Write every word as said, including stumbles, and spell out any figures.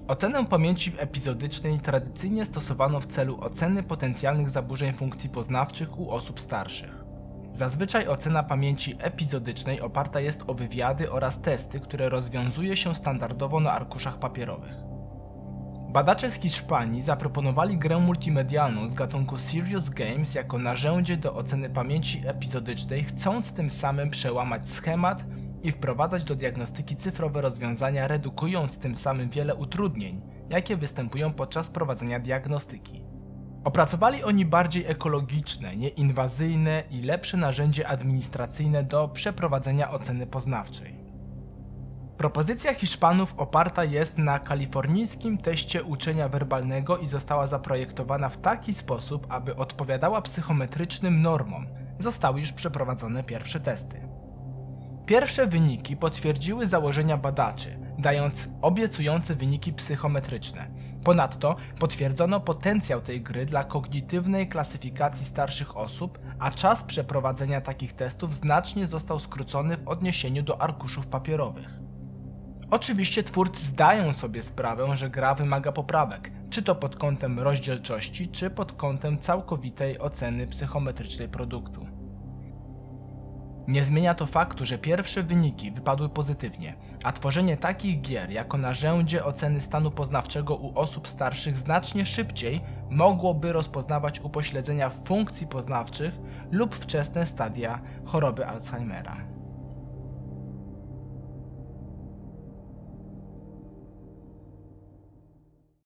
Ocenę pamięci epizodycznej tradycyjnie stosowano w celu oceny potencjalnych zaburzeń funkcji poznawczych u osób starszych. Zazwyczaj ocena pamięci epizodycznej oparta jest o wywiady oraz testy, które rozwiązuje się standardowo na arkuszach papierowych. Badacze z Hiszpanii zaproponowali grę multimedialną z gatunku Serious Games jako narzędzie do oceny pamięci epizodycznej, chcąc tym samym przełamać schemat i wprowadzać do diagnostyki cyfrowe rozwiązania, redukując tym samym wiele utrudnień, jakie występują podczas prowadzenia diagnostyki. Opracowali oni bardziej ekologiczne, nieinwazyjne i lepsze narzędzie administracyjne do przeprowadzenia oceny poznawczej. Propozycja Hiszpanów oparta jest na kalifornijskim teście uczenia werbalnego i została zaprojektowana w taki sposób, aby odpowiadała psychometrycznym normom. Zostały już przeprowadzone pierwsze testy. Pierwsze wyniki potwierdziły założenia badaczy, dając obiecujące wyniki psychometryczne. Ponadto potwierdzono potencjał tej gry dla kognitywnej klasyfikacji starszych osób, a czas przeprowadzenia takich testów znacznie został skrócony w odniesieniu do arkuszów papierowych. Oczywiście twórcy zdają sobie sprawę, że gra wymaga poprawek, czy to pod kątem rozdzielczości, czy pod kątem całkowitej oceny psychometrycznej produktu. Nie zmienia to faktu, że pierwsze wyniki wypadły pozytywnie, a tworzenie takich gier jako narzędzie oceny stanu poznawczego u osób starszych znacznie szybciej mogłoby rozpoznawać upośledzenia funkcji poznawczych lub wczesne stadia choroby Alzheimera.